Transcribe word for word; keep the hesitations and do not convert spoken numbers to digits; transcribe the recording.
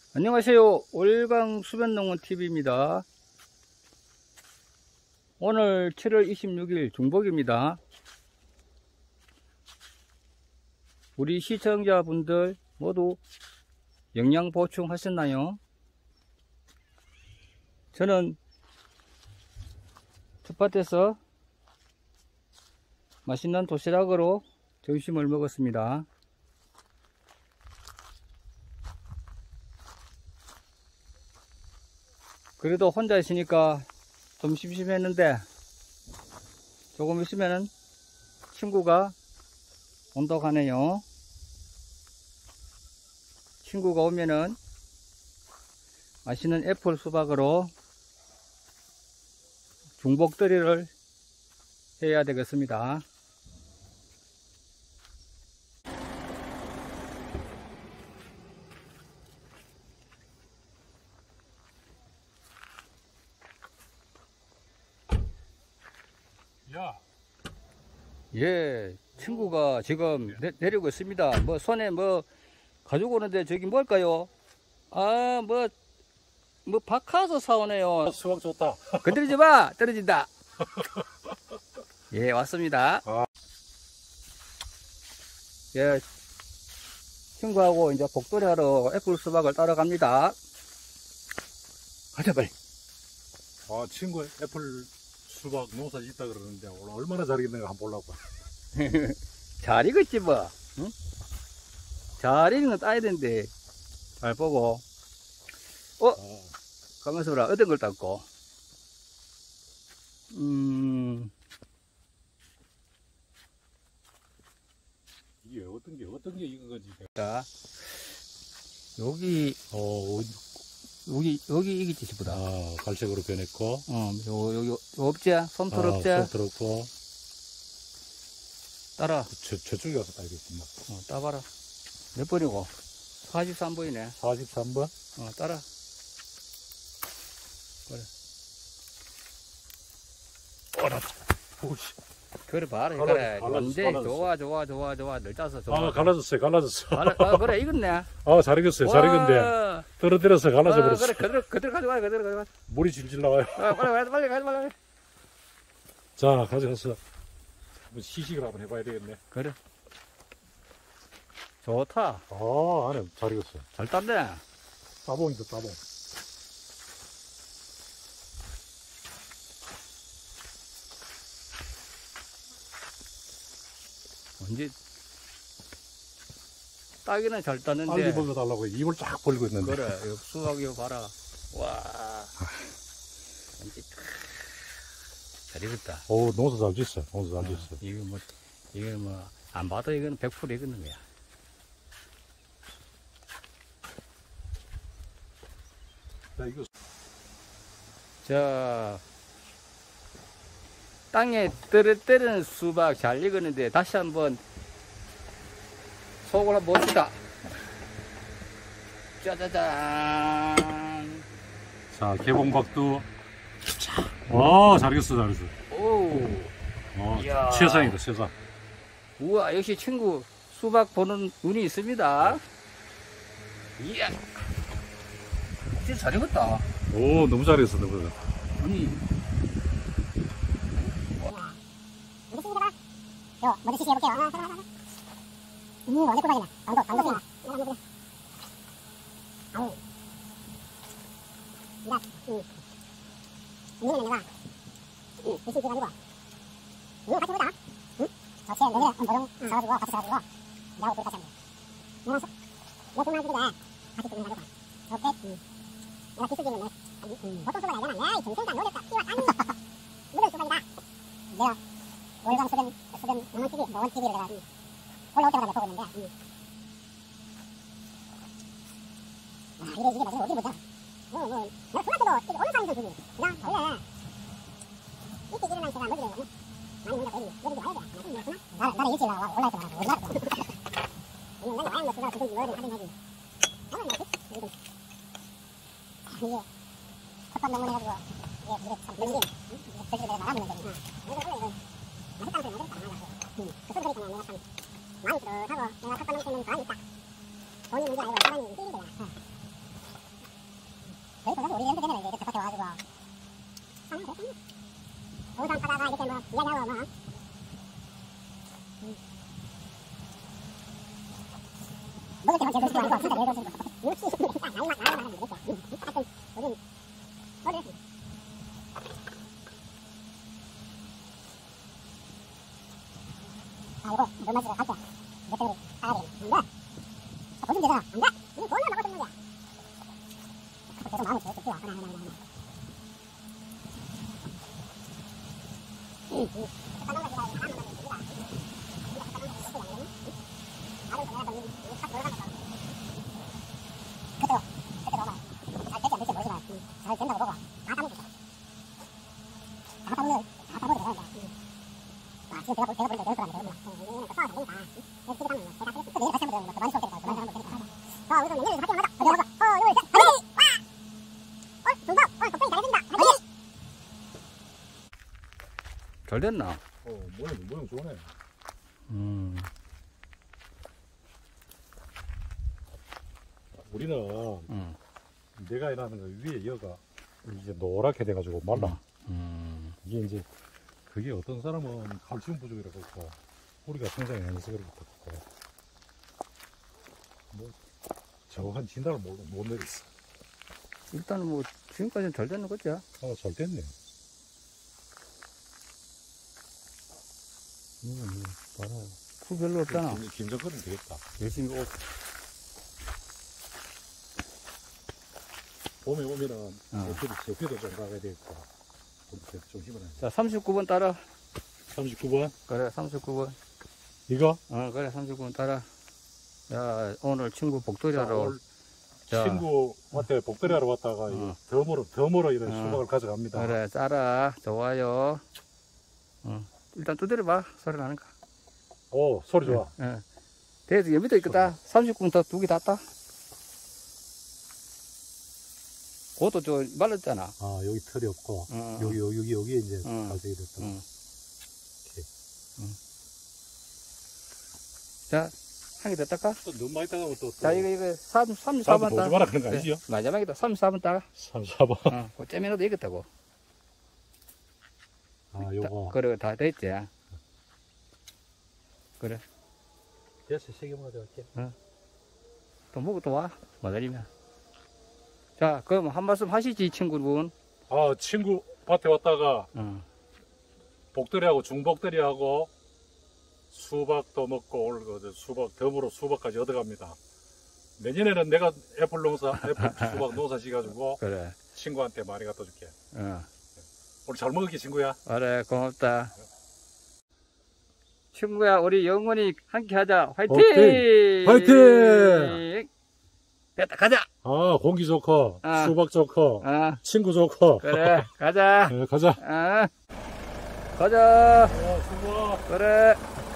안녕하세요. 월강 수변농원티비입니다. 오늘 칠월 이십육일 중복입니다. 우리 시청자분들 모두 영양 보충 하셨나요? 저는 텃밭에서 맛있는 도시락으로 점심을 먹었습니다. 그래도 혼자 있으니까 좀 심심했는데 조금 있으면은 친구가 온다고 하네요. 친구가 오면은 맛있는 애플 수박으로 중복들이를 해야 되겠습니다. 야. 예, 친구가 지금 내, 내리고 있습니다. 뭐 손에 뭐 가지고 오는데 저기 뭘까요? 아, 뭐, 뭐 박하서 사오네요. 수박 좋다. 건드리지 마! 떨어진다. 예, 왔습니다. 아. 예, 친구하고 이제 복돌이 하러 애플 수박을 따러 갑니다. 가자, 빨리. 아, 친구 애플 수박 농사 짓다 그러는데 오늘 얼마나 잘 익는가 한번 보려고. 잘 익었지, 뭐. 응? 잘 익은 건 따야 되는데. 잘 보고. 어? 아. 가면서 보라, 어떤 걸 땄고. 음. 이게 어떤 게 어떤 게 익은 건지. 자, 여기, 어, 여기, 여기 이기지, 보다. 아, 갈색으로 변했고. 어, 요, 요, 요, 요 없지? 솜털 없지? 아, 들었고. 따라. 저, 저쪽에 가서 따야겠구만. 어, 따봐라. 몇 번이고? 사십삼 번이네. 사십삼 번? 어, 따라. 그래. 어라. 오씨. 그래, 봐라. 갈라- 그래. 갈라졌어, 이제 갈라졌어. 좋아, 좋아, 좋아, 좋아. 늘 짜서 좋아. 아, 갈라졌어요, 갈라졌어. 갈라, 아, 그래, 익었네. 아, 잘 익었어요, 잘 익은데. 와. 떨어뜨려서 갈라져 아, 버렸어. 그래, 그대로, 그대로 가져가, 그대로 가져가. 물이 질질 나와요. 아, 빨리, 빨리, 빨리, 빨리, 빨리. 자, 가져가서 한번 시식을 한번 해봐야 되겠네. 그래. 좋다. 아, 안에 잘 익었어요. 잘 땄네. 따봉이다, 따봉. 언제, 따기는 잘 빨리 땄는데. 먹어달라고 입을 쫙 벌고 있는데. 그래, 이 수박 이거 봐라. 와. 완전 잘 익었다. 오, 농사 잘 짓어. 농사 잘 어, 짓어. 이거 뭐, 이거 뭐, 안 봐도 이거는 백 퍼센트 익었는 거야. 자, 이거. 자, 땅에 떨어뜨리는 수박 잘 익었는데 다시 한번 속을 한번 봅시다. 짜자잔. 자, 개봉박도. 와, 잘 익었어, 잘 익었어. 오. 어, 이야. 최상이다, 최상. 우와, 역시 친구 수박 보는 눈이 있습니다. 이야. 진짜 잘 익었다. 오, 너무 잘 익었어, 너무 잘 익었어. 아니. 요, 먼저 시식해볼게요. 아, 하나, 하나. 음, 어제 꿀박이다. 방도, 방도 쓰인다. 아우. 이라, 음. 이거는 내가, 음, 대신 해가지고. 이거 같이 보자. 응? 저체, 너네, 음, 노동 사가지고, 같이 사가지고. 내하고 둘이 같이 하면 돼. 내가, 너 그만 주고 돼. 같이 두개 가져가. 이렇게, 음. 내가 기술기는 내, 음, 보통 수박이 아니잖아. 야, 이 정생장 노렸다. 이거 아니. 묻은 수박이다. 내가, 월간 수변, 수변, 농원티비, 농원티비를 내가, 음, 올라올 때마다 보고 있는데, 음. 아, 이래, 이게 나중에 어디로 보자. 뭐, 뭐, 내가 토마토도 이게 오는 상에서 주지. 나, 원래, 이때 일어난 제가 먹이를, 많이 먹는다, 여기, 여기 와야 돼. 나, 나는 일찍 올라와, 올라올 때마다, 올라올 때마다. 왜냐면 내가 와야 돼, 그거 주든지 뭐든 하든 하지. 나는 뭐, 이게, 이게, 텃밭 농원 해가지고, 이게, 이게 참, 맹긴, 이게, 내가 나가보는 거지. 이거, 원래 이거, 맛있다는 소리 먹으니까 안 하려고. 응. 그 소리 때문에 내가 참 마음이 뿌듯하고 내가 텃밭 농사는 과학이 있다. 돈이 문제 아니고 사람이 힘든 거야. 이야기하고 뭐. 먹을 때만 제일 좋은 거 아니고 진짜 제일 좋은 거. 육십 나이 나이 나이 이렇게. 하여튼 우리 어디 아 이거 너 마시러 갈게. 몇 대를 가야 돼. 안 돼. 보시면 되잖아. 안 돼. 이거 돈을 먹고 듣는 거야. 계속 마음이 계속 뛰어. 하나 하나 하나 하나. 응. 응. 잠깐만 기다려. 하나만 더 기다려. 이거 잠깐만 더 기다려. 아주 내가 좀 이거 탁 돌아가면서. 그때로 그때로 봐. 잘 될지 안 될지 모르지만 잘 된다고 보고 다 따먹고 있어. 다 따먹는 다 따먹어도 되는데. 아 지금 제가 볼 제가 보니까 내일 거라면 되는구나. 얘는 또 싸워도 되니까. 내일 쓰기 따먹는 거. 제가 또 내일 다시 한번 들어보면 더 많이 쏠 테니까 더 많이 사람도 되니까. 자 우리 그럼 내일 같이 한번 하자. 어디 가자. 어 요리 셋. 화이팅! 와! 어 중복. 오늘 걱정이 잘해준다. 화이팅! 잘 됐나? 어, 모양, 모양 좋네. 음. 우리는 음. 내가 일하는 거 위에 여가 이제 노랗게 돼가지고 말라. 음. 이게 이제 그게 어떤 사람은 칼슘 부족이라고 했고 뿌리가 성장이 안 해서 그렇고 뭐 정확한 진단을 못, 못 내렸어. 일단은 뭐 지금까지는 잘 됐는 거지. 아, 잘 됐네. 음, 봐라. 풀 별로 없잖아. 김- 김정근은 되겠다. 열심히 옷. 봄에 오면은 어. 옆에도, 옆에도 좀 가야 되겠다. 좀, 좀 힘을 내야 자, 삼십구 번 따라. 삼십구 번? 그래, 삼십구 번. 이거? 어, 그래, 삼십구 번 따라. 야, 오늘 친구 자, 복돌이하러. 오늘 자. 친구한테 복들이 하러 왔다가 어. 이 덤으로, 덤으로 이런 어. 수박을 가져갑니다. 그래, 따라. 좋아요. 어. 일단 두드려봐. 소리 나는 거. 오, 소리 좋아. 예. 대에서 여기도 있겠다. 삼십구 분 더 두 개 땄다. 그것도 저 말랐잖아. 아, 여기 털이 없고, 어, 여기, 여기, 여기, 여기에 이제 어. 갈색이 됐다. 응. 오케이. 응. 자, 한 개 더 딸까? 또 너무 많이 따가면 또, 또. 자, 이거, 이거, 삼, 삼십사 사도 번 따. 보지 마라 그런 거 아니죠? 마지막이다. 삼십사 번 따라. 삼십사 번. 어, 그 째면도 이겼다고. 아, 요거. 그래, 다 됐지. 그래. 됐어, 세 개만 가져갈게. 또 먹고 또 와. 마다리면. 자, 그럼 한 말씀 하시지, 친구분. 아, 친구 밭에 왔다가 어. 복들이하고 중복들이하고 수박도 먹고 오늘 그 수박 덤으로 수박까지 얻어갑니다. 내년에는 내가 애플 농사, 애플 수박 농사 지가지고 그래. 친구한테 많이 갖다 줄게. 어. 오늘 잘 먹을게, 친구야. 그래, 고맙다. 친구야, 우리 영원히 함께 하자. 화이팅! 오케이. 화이팅! 됐다, 가자! 아, 공기 좋고, 아. 수박 좋고, 어, 친구 좋고. 그래, 가자. 네, 가자. 어. 가자. 아, 수박. 그래.